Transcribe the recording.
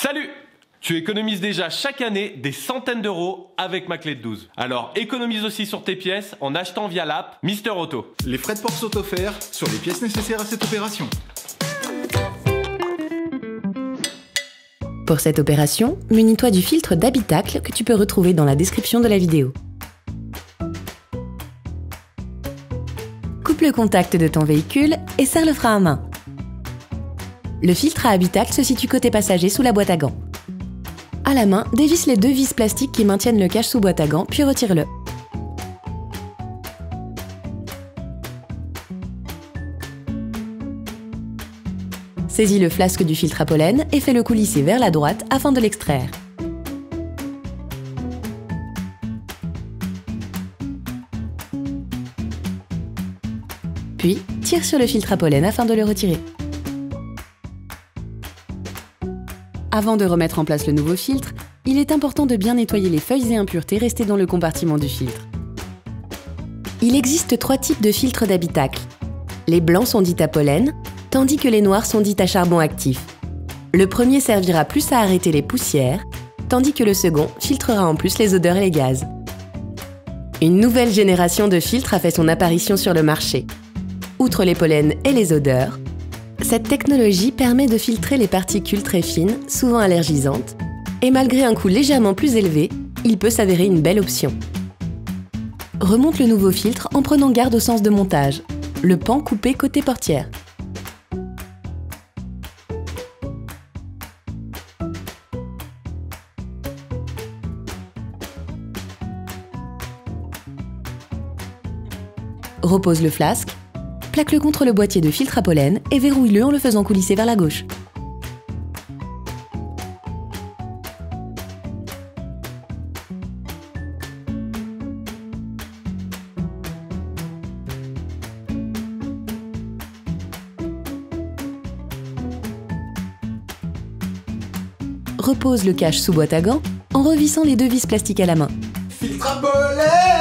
Salut! Tu économises déjà chaque année des centaines d'euros avec ma clé de 12. Alors économise aussi sur tes pièces en achetant via l'app Mister Auto. Les frais de port sont offerts sur les pièces nécessaires à cette opération. Pour cette opération, munis-toi du filtre d'habitacle que tu peux retrouver dans la description de la vidéo. Coupe le contact de ton véhicule et serre le frein à main. Le filtre à habitacle se situe côté passager sous la boîte à gants. À la main, dévisse les 2 vis plastiques qui maintiennent le cache sous boîte à gants, puis retire-le. Saisis le flasque du filtre à pollen et fais-le coulisser vers la droite afin de l'extraire. Puis, tire sur le filtre à pollen afin de le retirer. Avant de remettre en place le nouveau filtre, il est important de bien nettoyer les feuilles et impuretés restées dans le compartiment du filtre. Il existe 3 types de filtres d'habitacle. Les blancs sont dits à pollen, tandis que les noirs sont dits à charbon actif. Le premier servira plus à arrêter les poussières, tandis que le second filtrera en plus les odeurs et les gaz. Une nouvelle génération de filtres a fait son apparition sur le marché. Outre les pollens et les odeurs, cette technologie permet de filtrer les particules très fines, souvent allergisantes, et malgré un coût légèrement plus élevé, il peut s'avérer une belle option. Remonte le nouveau filtre en prenant garde au sens de montage, le pan coupé côté portière. Repose le flasque, plaque-le contre le boîtier de filtre à pollen et verrouille-le en le faisant coulisser vers la gauche. Repose le cache sous boîte à gants en revissant les 2 vis plastiques à la main. Filtre à pollen!